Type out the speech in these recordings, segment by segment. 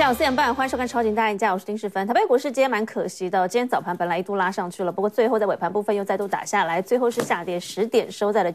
下午4点半，欢迎收看《超级大赢家》，我是丁世芬。台北股市今天蛮可惜的，今天早盘本来一度拉上去了，不过最后在尾盘部分又再度打下来，最后是下跌10点，收在了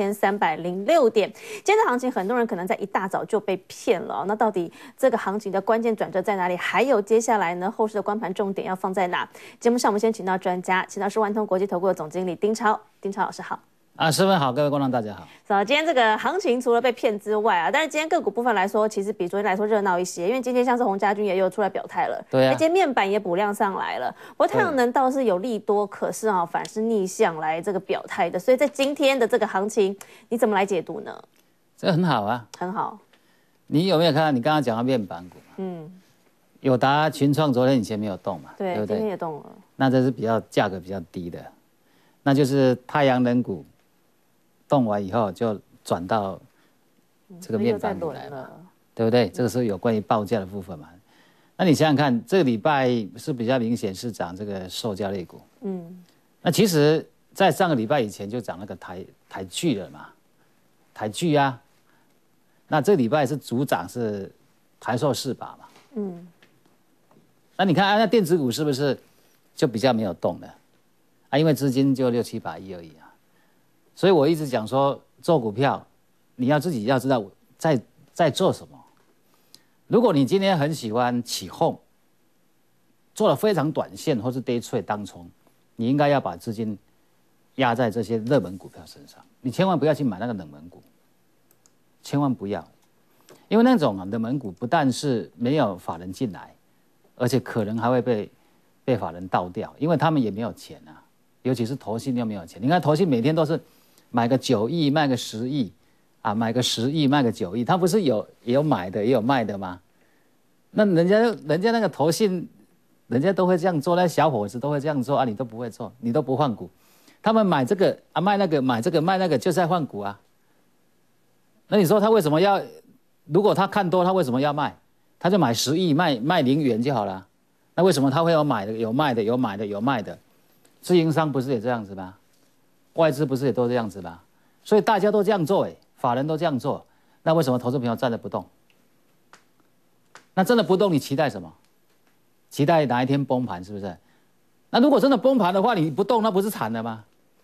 9306点。今天的行情，很多人可能在一大早就被骗了。那到底这个行情的关键转折在哪里？还有接下来呢，后市的观盘重点要放在哪？节目上我们先请到专家，请到是万通国际投顾的总经理丁超，丁超老师好。 世芬好，各位观众大家好。 今天这个行情除了被骗之外啊，但是今天个股部分来说，其实比昨天来说热闹一些，因为今天像是洪家军也有出来表态了， 对啊， 今天面板也补量上来了。不过太阳能倒是有利多，可是反是逆向来这个表态的，所以在今天的这个行情，你怎么来解读呢？ 这很好啊， 很好。 你有没有看到你刚刚讲到面板股？友达、群创昨天以前没有动嘛， 对不对？今天也动了。 那这是价格比较低的，那就是太阳能股。动完以后就转到这个面板股来嘛，对不对？这个是有关于报价的部分嘛。那你想想看，这个礼拜是比较明显是涨这个塑胶类股，那其实在上个礼拜以前就涨那个台聚了嘛，台聚啊。那这个礼拜是主涨是台塑4把嘛，那你看那电子股是不是就比较没有动了啊？因为资金就6、7把亿而已啊。所以我一直讲说，做股票，你要自己要知道在做什么。如果你今天很喜欢起哄，做了非常短线或是 day trade 当冲，你应该要把资金压在这些热门股票身上。你千万不要去买那个冷门股，千万不要，因为那种冷门股不但是没有法人进来，而且可能还会被法人倒掉，因为他们也没有钱啊，尤其是投信又没有钱。你看投信每天都是买个9亿卖个10亿啊，买个10亿卖个9亿，他不是也有买的也有卖的吗？那人家那个投信，人家都会这样做，那小伙子都会这样做啊，你都不会做，你都不换股，他们买这个啊卖那个，买这个卖那个，就是在换股啊。那你说他为什么要？如果他看多，他为什么要卖？他就买10亿卖0元就好了。那为什么他会有买的有卖的有买的有卖的？自营商不是也这样子吗？外资不是也都这样子吗？所以大家都这样做，法人都这样做，那为什么投资朋友站着不动？那真的不动，你期待什么？期待哪一天崩盘是不是？那如果真的崩盘的话，你不动，那不是惨了吗？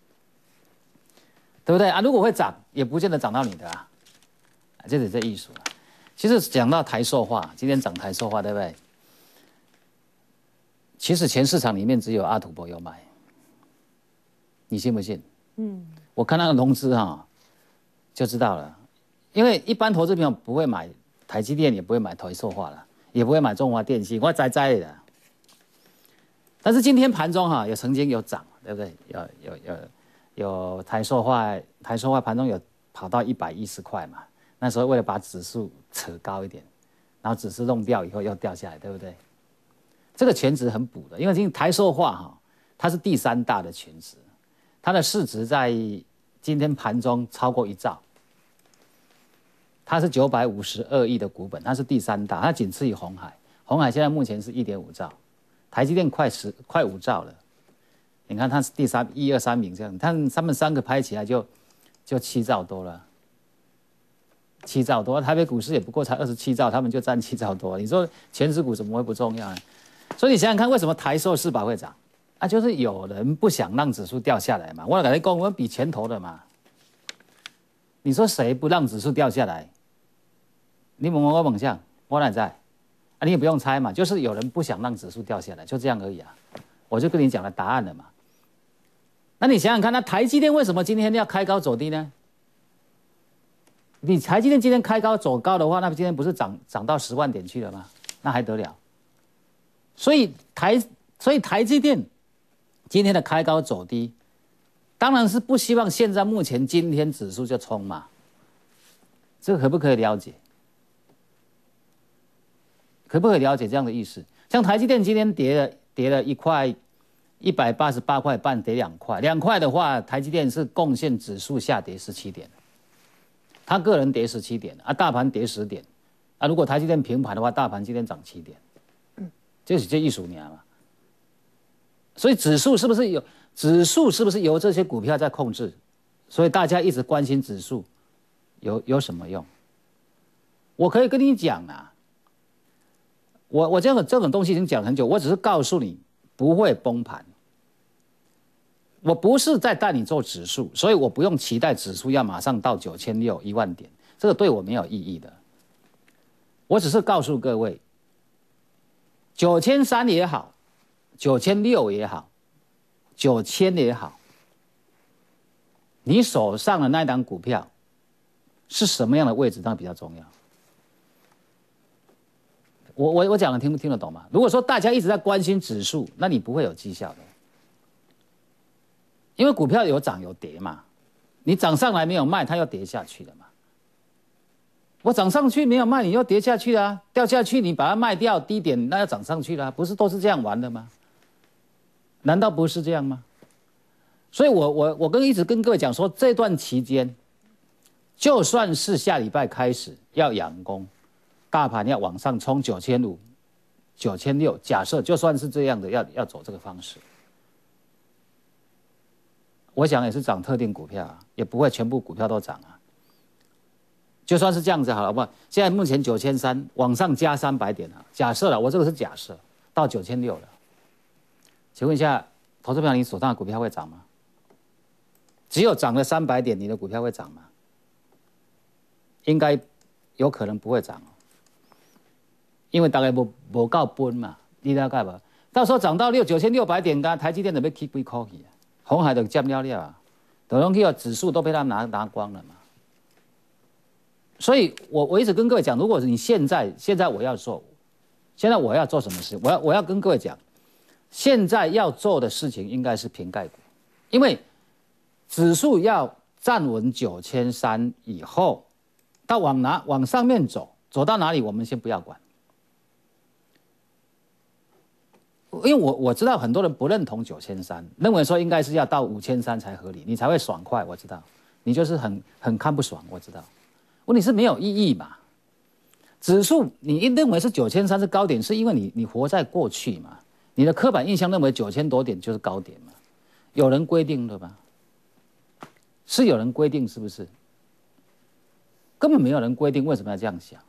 对不对啊？如果会涨，也不见得涨到你的啊，这是这艺术啊。其实讲到台塑化，今天涨台塑化，对不对？其实全市场里面只有阿土伯有买，你信不信？我看那个融资就知道了，因为一般投资朋友不会买台积电，也不会买台塑化了，也不会买中华电信，我栽的。但是今天盘中有曾经有涨，对不对？有台塑化盘中有跑到110块嘛，那时候为了把指数扯高一点，然后指数弄掉以后又掉下来，对不对？这个权值很补的，因为台塑化它是第3大的权值。它的市值在今天盘中超过1兆，它是952亿的股本，它是第3大，它仅次于鸿海。鸿海现在目前是1.5兆，台积电快5兆了。你看它是第1、2、3名这样，他们3个拍起来就7兆多了，7兆多。台北股市也不过才27兆，他们就占7兆多。你说权值股怎么会不重要呢？所以你想想看，为什么台塑4把会涨？就是有人不想让指数掉下来嘛，我跟你讲，我们比钱投的嘛。你说谁不让指数掉下来？你问我猛象，我哪在？你也不用猜嘛，就是有人不想让指数掉下来，就这样而已啊。我就跟你讲了答案了嘛。那你想想看，那台积电为什么今天要开高走低呢？你台积电今天开高走高的话，那今天不是涨到10万点去了吗？那还得了？所以台积电今天的开高走低，当然是不希望现在目前今天指数就冲嘛，这个可不可以了解？可不可以了解这样的意思？像台积电今天跌了1块，188块半，跌2块，2块的话，台积电是贡献指数下跌17点，他个人跌17点啊，大盘跌10点啊。如果台积电平盘的话，大盘今天涨7点，就是这艺术年嘛。所以指数是不是由这些股票在控制？所以大家一直关心指数有什么用？我可以跟你讲啊， 我这种东西已经讲很久，我只是告诉你不会崩盘。我不是在带你做指数，所以我不用期待指数要马上到9600、10000点，这个对我没有意义的。我只是告诉各位，9300也好，9600也好，9000也好，你手上的那档股票是什么样的位置，那比较重要。我讲的听得懂吗？如果说大家一直在关心指数，那你不会有绩效的，因为股票有涨有跌嘛，你涨上来没有卖，它又跌下去了嘛。我涨上去没有卖，你又跌下去了啊，掉下去你把它卖掉，低点那要涨上去了啊，不是都是这样玩的吗？难道不是这样吗？所以我一直跟各位讲说，这段期间，就算是下礼拜开始要仰攻，大盘要往上冲9500、9600，假设就算是这样的，要走这个方式，我想也是涨特定股票啊，也不会全部股票都涨啊。就算是这样子好了，不，现在目前9300往上加300点啊，假设了，我这个是假设，到9600了。请问一下，投资朋友，你手上的股票会涨吗？只有涨了300点，你的股票会涨吗？应该有可能不会涨哦，因为大概没够分嘛，你了解吧？到时候涨到9600点，台积电就要起几块去啊，鸿海就占了啊，等东西指数都被他拿光了嘛。所以我一直跟各位讲，如果你现在我要做，现在我要做什么事？我要跟各位讲，现在要做的事情应该是瓶盖股，因为指数要站稳9300以后，到往上面走到哪里，我们先不要管。因为我知道很多人不认同9300，认为说应该是要到5300才合理，你才会爽快。我知道，你就是很看不爽，我知道。问题是没有意义嘛？指数你一认为是9300是高点，是因为你活在过去嘛？你的刻板印象认为9000多点就是高点嘛？有人规定的吗？是有人规定是不是？根本没有人规定，为什么要这样想？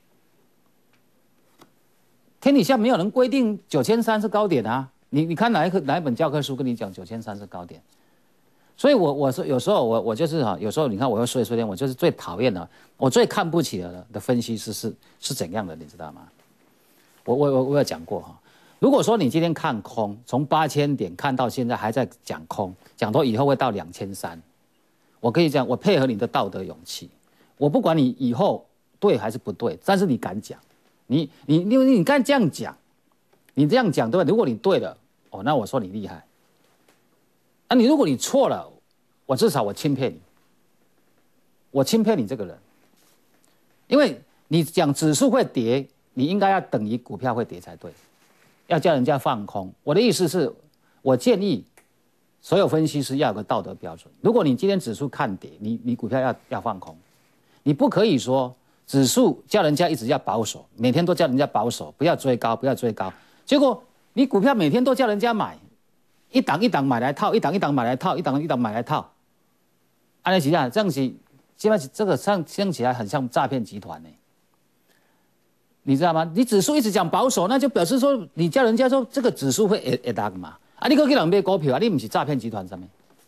天底下没有人规定9300是高点啊！你看哪一本教科书跟你讲9300是高点？所以我说有时候我就是哈，有时候你看我会说天，我就是最讨厌的，我最看不起的分析师是怎样的，你知道吗？我有讲过哈，如果说你今天看空，从8000点看到现在还在讲空，讲说以后会到2300，我可以讲，我配合你的道德勇气，我不管你以后对还是不对，但是你敢讲，你敢这样讲，你这样讲对吧？如果你对了，哦，那我说你厉害。啊，如果你错了，我至少我钦佩你，我钦佩你这个人，因为你讲指数会跌，你应该要等于股票会跌才对，要叫人家放空。我的意思是，我建议所有分析师要有个道德标准。如果你今天指数看跌，你股票要放空，你不可以说指数叫人家一直要保守，每天都叫人家保守，不要追高，不要追高，结果你股票每天都叫人家买。一档一档买来套，一档一档买来套，一档一档买来套，按照这样是，现在这个像起来很像诈骗集团呢，你知道吗？你指数一直讲保守，那就表示说你叫人家说这个指数会跌嘛？啊，你去给人买股票啊，你不是诈骗集团上面？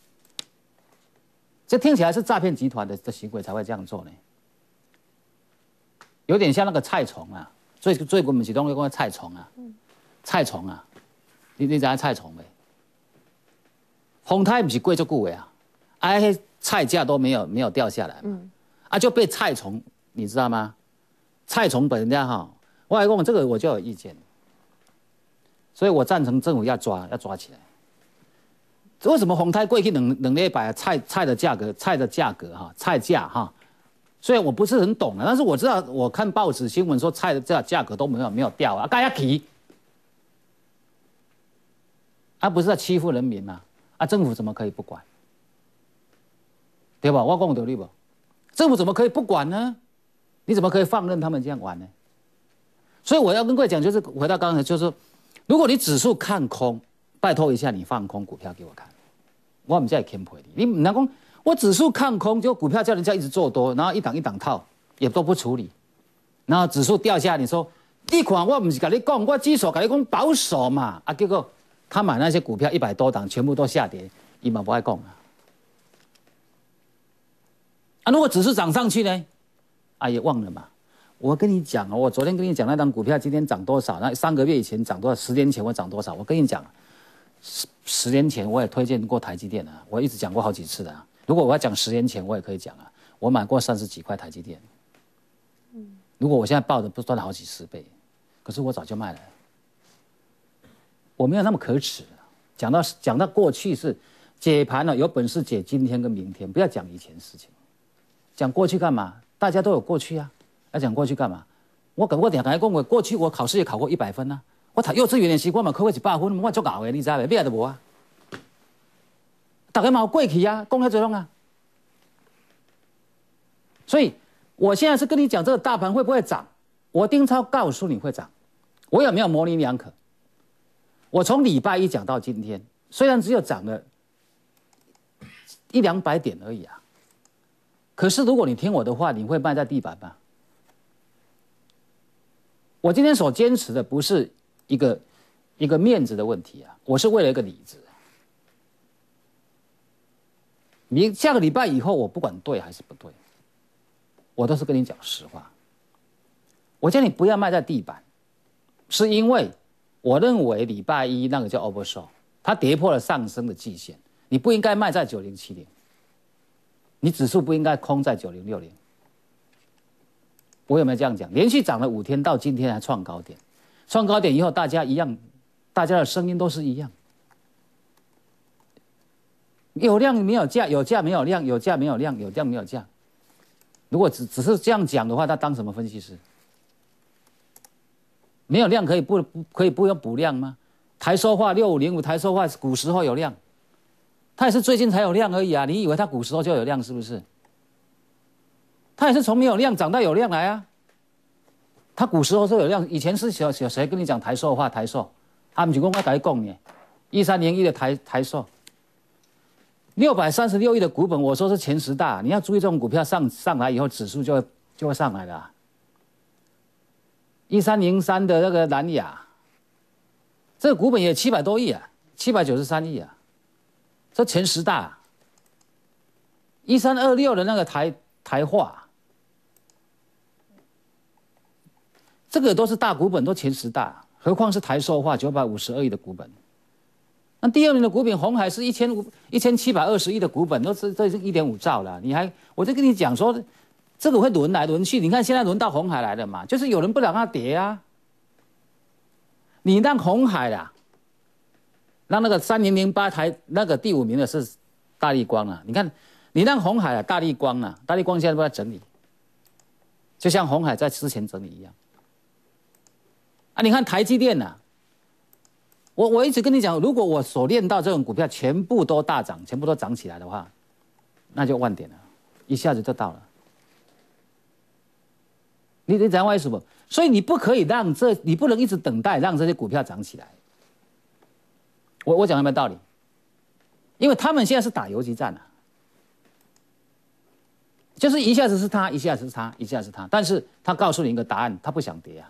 这听起来是诈骗集团的行为才会这样做呢，有点像那个菜虫啊，最我们是东西讲菜虫啊，菜虫啊，你知道菜虫没？风台不是贵就贵啊，哎，菜价都没有掉下来嘛，啊就被菜虫，你知道吗？菜虫本人家哈，我来讲这个我就有意见，所以我赞成政府要抓起来。为什么风台贵去两礼拜菜的价格哈，菜价哈，虽然我不是很懂但是我知道我看报纸新闻说菜的价格都没有掉啊，大家提，啊不是在欺负人民吗？啊，政府怎么可以不管？对吧？我讲有道理不？政府怎么可以不管呢？你怎么可以放任他们这样玩呢？所以我要跟各位讲，就是回到刚才，就是说，如果你指数看空，拜托一下你放空股票给我看，我们再谦卑你。你不能讲我指数看空，就股票叫人家一直做多，然后一档一档套也都不处理，然后指数掉下，你说你看我不是跟你讲，我指数跟你讲保守嘛，啊，结果他买那些股票100多档全部都下跌，伊嘛不爱讲啊。啊，如果指数涨上去呢？啊，也忘了嘛。我跟你讲哦，我昨天跟你讲那档股票今天涨多少？那3个月以前涨多少？10年前我涨多少？我跟你讲，10年前我也推荐过台积电啊，我一直讲过好几次的啊。如果我要讲10年前，我也可以讲啊，我买过30几块台积电。如果我现在抱着，不赚了好几10倍，可是我早就卖了。我没有那么可耻啊。讲到过去是解盘了，有本事解今天跟明天，不要讲以前事情。讲过去干嘛？大家都有过去啊。要讲过去干嘛？我等下讲过去我考试也考过100分啊。我读幼稚园的时候我嘛考过100分，我足熬的，你知未？尾仔都无啊。大家嘛有过去啊，讲遐多拢啊。所以我现在是跟你讲这个大盘会不会涨？我丁超告诉你会涨，我有没有模棱两可？我从礼拜一讲到今天，虽然只有涨了100-200点而已啊。可是如果你听我的话，你会卖在地板吗？我今天所坚持的不是一个面子的问题啊，我是为了一个理智。下个礼拜以后，我不管对还是不对，我都是跟你讲实话。我叫你不要卖在地板，是因为我认为礼拜一那个叫 oversold， 它跌破了上升的季线，你不应该卖在9070。你指数不应该空在9060，我有没有这样讲？连续涨了5天，到今天还创高点，创高点以后大家一样，大家的声音都是一样，有量没有价，有价没有量，有价没有量，有量没有价。如果只是这样讲的话，他当什么分析师？没有量可以不用补量吗？台塑化6505，台塑化古时候有量。它也是最近才有量而已啊！你以为它古时候就有量是不是？它也是从没有量涨到有量来啊！它古时候就有量，以前是谁跟你讲台塑化？台塑，不是我跟你讲呢，1301的台塑，636亿的股本，我说是前10大，你要注意这种股票上来以后，指数就会上来了。1303的那个南亚，这个股本也700多亿啊，793亿啊。这前10大，1326的那个台化，这个都是大股本，都前10大，何况是台塑化952亿的股本。那第2名的股本鸿海是1720亿的股本，这是1.5兆了。我就跟你讲说，这个会轮来轮去。你看现在轮到鸿海来了嘛，就是有人不让它跌啊，你让鸿海啦。让那个3008台那个第5名的是大立光啊，你看，你让鸿海啊，大立光啊，大立光现在都在整理，就像鸿海在之前整理一样。啊，你看台积电啊，我一直跟你讲，如果我所练到这种股票全部都大涨，全部都涨起来的话，那就万点了，一下子就到了。你知道为什么？所以你不可以你不能一直等待让这些股票涨起来。我讲有没有道理？因为他们现在是打游击战啊，就是一下子是他，一下子是他，一下子是他，但是他告诉你一个答案，他不想跌啊。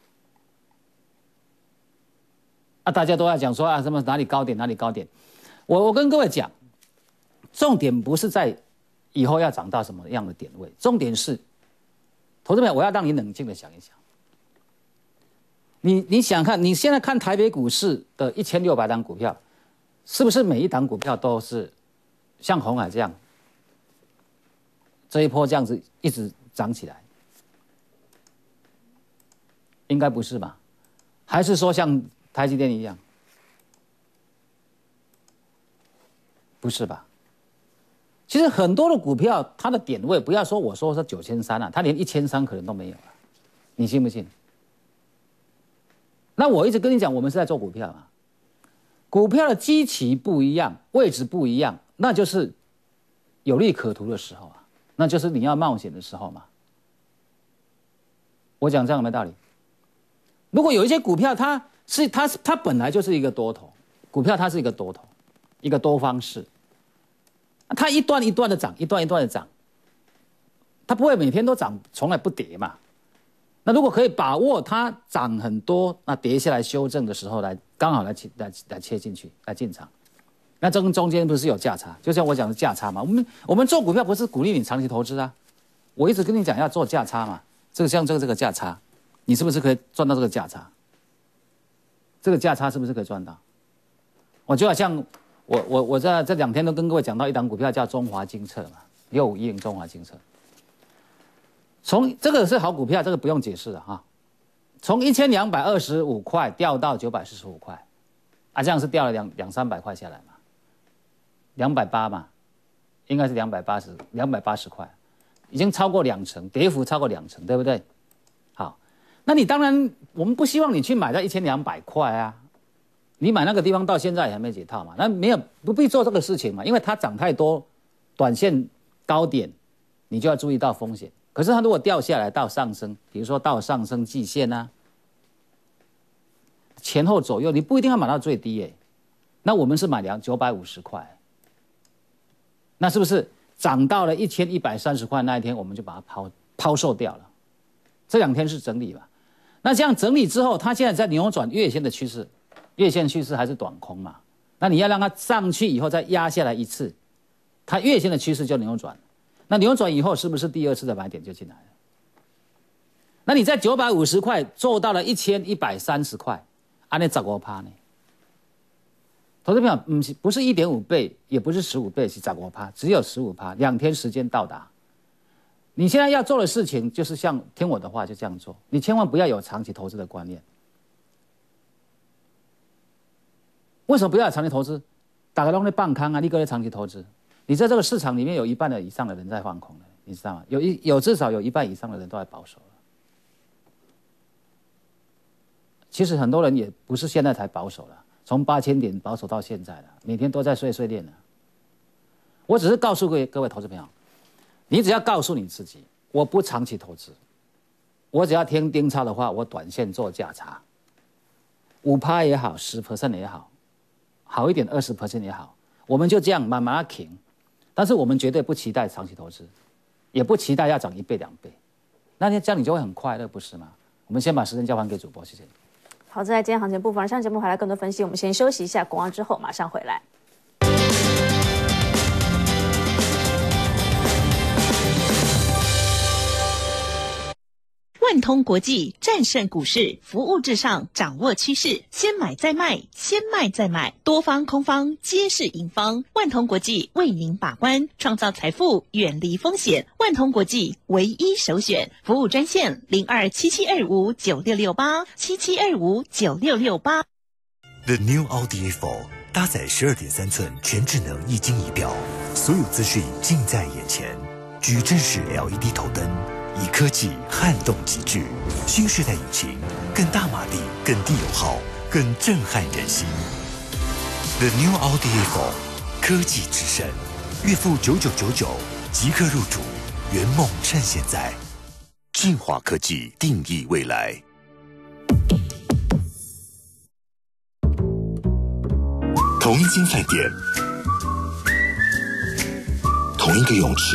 大家都在讲说啊，什么哪里高点哪里高点，我跟各位讲，重点不是在以后要涨到什么样的点位，重点是，投资者，我要让你冷静的想一想。你想看，你现在看台北股市的1600档股票，是不是每一档股票都是像鸿海这样，这一波这样子一直涨起来？应该不是吧？还是说像台积电一样？不是吧？其实很多的股票，它的点位，不要说我说是9300啊，它连1300可能都没有了，你信不信？那我一直跟你讲，我们是在做股票啊，股票的基期不一样，位置不一样，那就是有利可图的时候啊，那就是你要冒险的时候嘛。我讲这样有没有道理？如果有一些股票它本来就是一个多头，股票它是一个多头，一个多方式，它一段一段的涨，一段一段的涨，它不会每天都涨，从来不跌嘛。 那如果可以把握它涨很多，那跌下来修正的时候刚好来切进去，来进场。那中间不是有价差？就像我讲的价差嘛。我们做股票不是鼓励你长期投资啊，我一直跟你讲要做价差嘛。这个价差，你是不是可以赚到这个价差？这个价差是不是可以赚到？我就好像我在这2天都跟各位讲到一档股票叫中华精测嘛，6510中华精测。从这个是好股票，这个不用解释了哈。从1225块掉到945块，啊，这样是掉了200-300块下来嘛，280嘛，应该是280块，已经超过2成，跌幅超过2成，对不对？好，那你当然我们不希望你去买在1200块啊，你买那个地方到现在也还没解套嘛，那不必做这个事情嘛，因为它涨太多，短线高点你就要注意到风险。可是它如果掉下来到上升，比如说到上升季线啊，前后左右，你不一定要买到最低耶。那我们是买950块，那是不是涨到了1130块那一天，我们就把它抛售掉了？这2天是整理吧？那这样整理之后，它现在在扭转月线的趋势，月线趋势还是短空嘛？那你要让它上去以后再压下来一次，它月线的趋势就扭转。那扭转以后是不是第2次的买点就进来了？那你在950块做到了1130块，按那15%呢？投资朋友，不是1.5倍，也不是15倍，是15%，只有15%，2天时间到达。你现在要做的事情就是像听我的话就这样做，你千万不要有长期投资的观念。为什么不要有长期投资？大家都在放空啊，你搁在长期投资。你在这个市场里面有1半以上的人在放空了，你知道吗？至少有1半以上的人都在保守了。其实很多人也不是现在才保守了，从8000点保守到现在了，每天都在碎念了。我只是告诉各位投资朋友，你只要告诉你自己，我不长期投资，我只要听丁超的话，我短线做价差，5%也好，10% 也好，好一点20% 也好，我们就这样慢慢停。但是我们绝对不期待长期投资，也不期待要涨1倍2倍，那这样你就会很快乐，不是吗？我们先把时间交还给主播，谢谢。 好，在今天行情部分，上节目还来更多分析，我们先休息一下，广告之后马上回来。 万通国际战胜股市，服务至上，掌握趋势，先买再卖，先卖再买，多方空方皆是赢方。万通国际为您把关，创造财富，远离风险。万通国际唯一首选，服务专线027725966877259668。 The new Audi A4 搭载12.3寸全智能液晶仪表，所有资讯尽在眼前。矩阵式 LED 头灯。以科技撼动极致，新世代引擎更大马力、更低油耗、更震撼人心。The new Audi A4 科技之声，月付9999，即刻入主，圆梦趁现在。进化科技定义未来。同一间饭店，同一个泳池。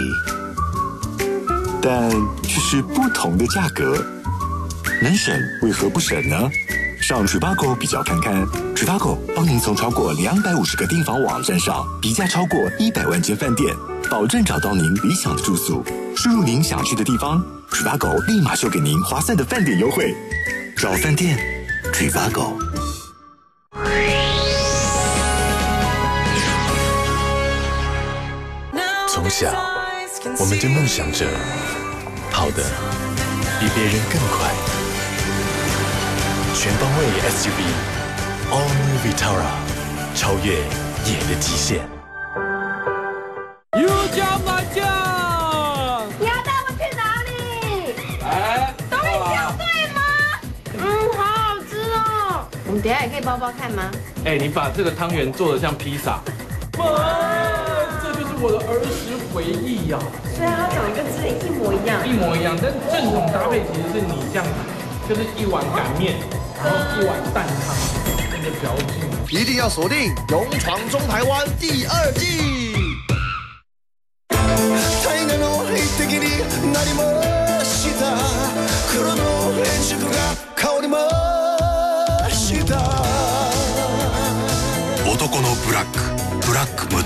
但却是不同的价格，能省为何不省呢？上 Trivago 比较看看 ，Trivago 帮您从超过250个订房网站上比价超过100万间饭店，保证找到您理想的住宿。输入您想去的地方 ，Trivago 立马秀给您划算的饭店优惠。找饭店 ，Trivago。从小，我们就梦想着跑得比别人更快。全方位 SUV All New Vitara， 超越野的极限。 有奖满奖！ 你要带我去哪里？ 哎， 都会消费吗？好好吃哦！我们等一下也可以包包看吗？ 哎，你把这个汤圆做得像披萨。哇，这就是我的儿时回忆呀！ 虽然它长得跟之前一模一样， 但正统搭配其实是你这样，就是一碗擀面，然后一碗蛋汤，那个嚼劲。 一定要锁定《勇闯中台湾》第2季。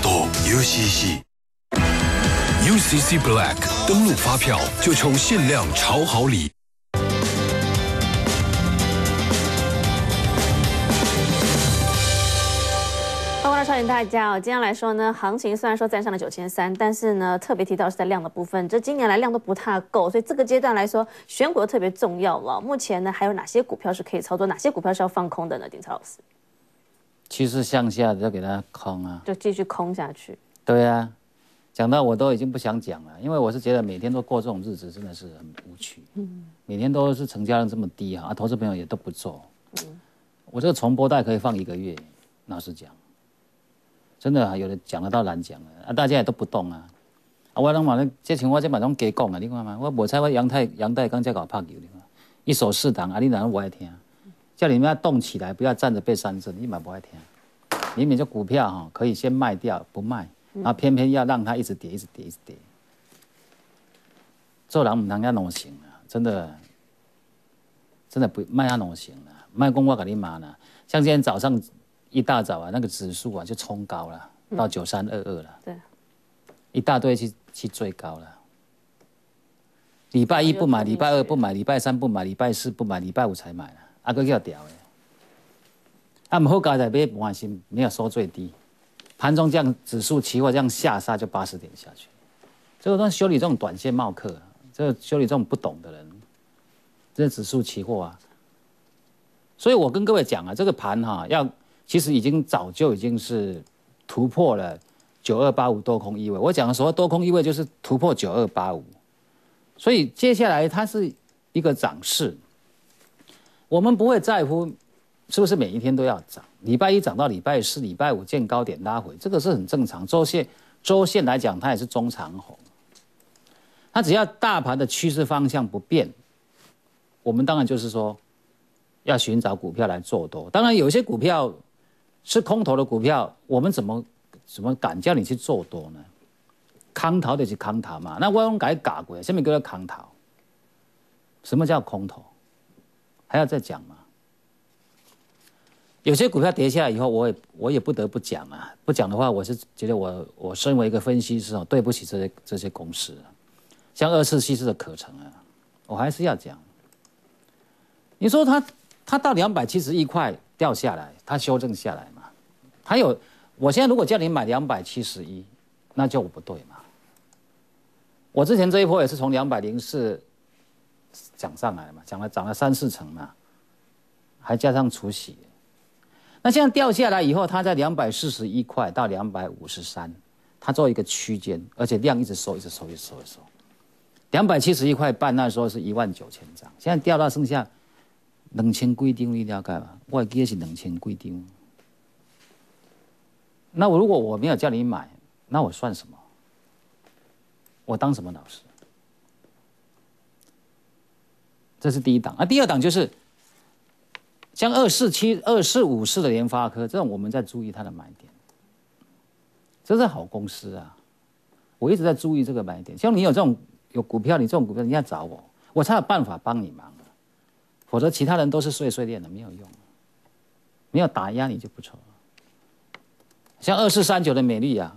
Apple UCC Black 登录发票就抽限量超好礼。 欢迎大家哦！今天来说呢，行情虽然说站上了9300，但是呢，特别提到是在量的部分，这今年来量都不太够，所以这个阶段来说，选股特别重要了。目前呢，还有哪些股票是可以操作，哪些股票是要放空的呢？丁超老师， 趋势向下就给它空啊， 就继续空下去。 对啊，讲到我都已经不想讲了，因为我是觉得每天都过这种日子真的是很无趣。每天都是成交量这么低啊，投资朋友也都不做。我这个重播带可以放1个月，老实讲。真的有的讲得到难讲啊，大家也都不动啊。我拢嘛，这像我这嘛拢加讲啊，你看嘛，我无采我杨代刚才搞拍球，你看，一手四档啊，你哪能不爱听？叫你们要动起来，不要站着被三振，你嘛不爱听。明明就股票哈，可以先卖掉不卖，然后偏偏要让它一直跌，一直跌，一直跌。做人唔通遐弄行啊，真的不卖遐弄行啊，卖讲我给你骂啦。像今天早上。一大早啊，那个指数啊就冲高了，到9322了。对，一大堆去追高了。礼拜一不买，礼拜二不买，礼拜三不买，礼拜四不买，礼拜五才买了，啊，个叫屌的。啊，唔好搞在买半新，没有收最低，盘中这样指数期货这样下杀就80点下去。这个都修理这种短线冒客，这个修理这种不懂的人，这指数期货啊。所以我跟各位讲啊，这个盘哈其实早就已经是突破了9285多空意味。我讲的所谓多空意味就是突破9285，所以接下来它是一个涨势。我们不会在乎是不是每一天都要涨，礼拜一涨到礼拜四、礼拜五见高点拉回，这个是很正常。周线来讲，它也是中长红。它只要大盘的趋势方向不变，我们当然就是说要寻找股票来做多。当然有些股票是空头的股票，我们怎么敢叫你去做多呢？空头就是空头嘛。那我用改搞过，什么叫做空头？什么叫空头？还要再讲吗？有些股票跌下来以后，我也不得不讲啊。不讲的话，我是觉得我身为一个分析师对不起这些公司啊。像2474的可成啊，我还是要讲。你说它到271块掉下来，它修正下来嘛？还有，我现在如果叫你买271，那就不对嘛。我之前这一波也是从204涨上来嘛，涨了3-4成嘛，还加上除息。那现在掉下来以后，它在241块到253，它做一个区间，而且量一直收，271块半那时候是19000张，现在掉到剩下2000几张，你了解吗？我记得是2000几张。那如果我没有叫你买，那我算什么？我当什么老师？这是第一档啊。第二档就是像2454的联发科这种，我们在注意它的买点。这是好公司啊，我一直在注意这个买点。像你有股票，你这种股票，你要找我才有办法帮你忙。否则其他人都是碎念的，没有用，没有打压你就不错了。像2439的美丽啊，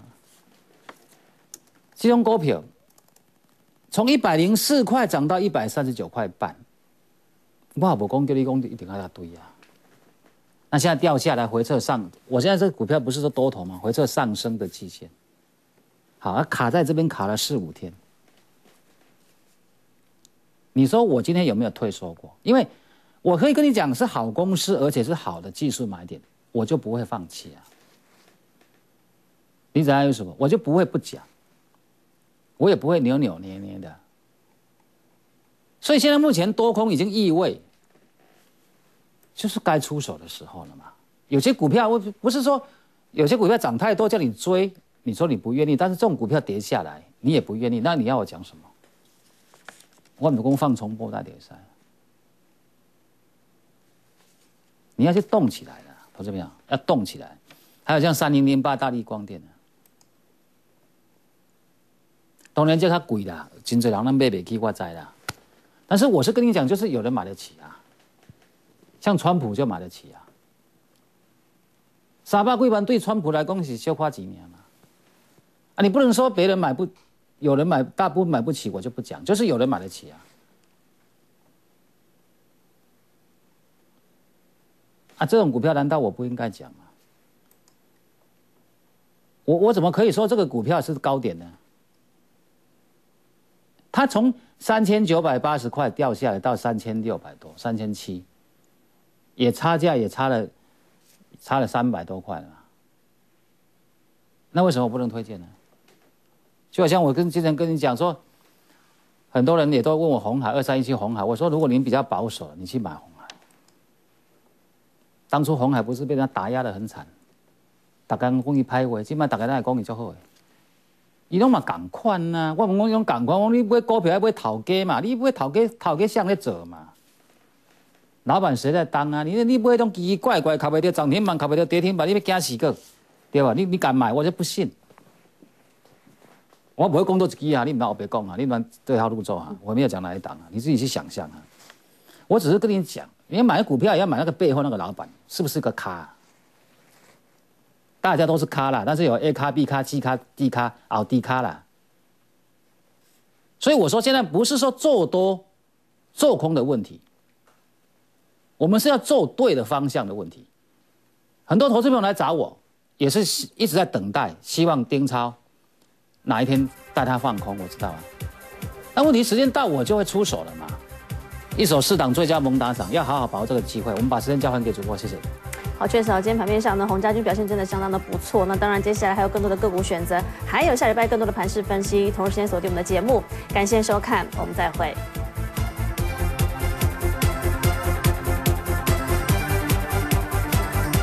这种股票从104块涨到139块半，我也不讲叫你讲一定要对啊。那现在掉下来回撤上，我现在这个股票不是说多头吗？回撤上升的季线，好，它卡在这边卡了4-5天。你说我今天有没有退缩过？因为我可以跟你讲是好公司，而且是好的技术买点，我就不会放弃啊。你知道为什么？我就不会不讲，我也不会扭扭捏捏的。所以现在目前多空已经意味，就是该出手的时候了嘛。有些股票我不是说有些股票涨太多叫你追，你说你不愿意，但是这种股票跌下来你也不愿意，那你要我讲什么？我不讲放重播大跌赛。你要去动起来了，投资朋友要动起来。还有像3008大立光电当然这较贵啦，真多人咱买不起，我知啦。但是我是跟你讲，就是有人买得起啊，像川普就买得起啊。300几万对川普来讲是小花几年嘛， 啊，你不能说别人买不，有人买，大部分买不起，我就不讲，就是有人买得起啊。啊，这种股票难道我不应该讲吗？我怎么可以说这个股票是高点呢？它从3980块掉下来到3600多，3700，也差价也差了300多块了。那为什么我不能推荐呢？就好像我之前跟你讲说，很多人也都问我鸿海2317鸿海，我说如果您比较保守，你去买鸿海。当初鸿海不是被人家打压得很惨，大家讲伊歹话，今摆大家都来讲伊足好诶。伊拢嘛共款呐，我问讲伊拢共款，我你买股票要买头家嘛，你买头家像咧做嘛。老板谁在当啊？你买种奇奇怪怪，靠不到涨停板，靠不到跌停板，你要惊死个，对吧？你敢买，我就不信。我不会讲多一句啊，你唔拿我别讲啊，你们这条路走啊，我没有讲哪一档啊，你自己去想象啊。我只是跟你讲，你买股票也要买那个背后那个老板是不是个咖、啊？大家都是咖啦，但是有 A 咖、B 咖、C 咖、D 咖、奥 D 咖啦。所以我说现在不是说做多、做空的问题，我们是要做对的方向的问题。很多投资朋友来找我，也是一直在等待，希望丁超哪一天带他放空，我知道啊。那问题时间到，我就会出手了嘛。一手4档最佳猛打赏，要好好把握这个机会。我们把时间交还给主播，谢谢。 好，确实今天盘面上呢，洪家军表现真的相当的不错。那当然，接下来还有更多的个股选择，还有下礼拜更多的盘势分析。同时，先锁定我们的节目，感谢收看，我们再会。